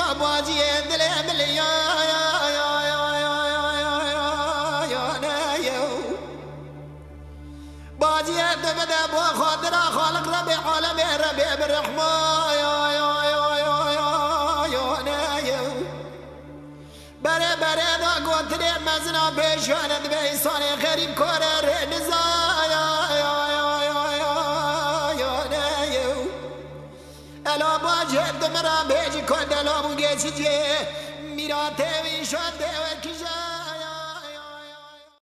با بازی دل ملیا بازی دبده با خاطر خالق رب عالم رب برحمه بره بره دا گوتره مزنا پیشواند به انسان غریب کاره نزا الا باجه دمرا بیجی کند الا بگیسی جه میرا تیوی شده و کجا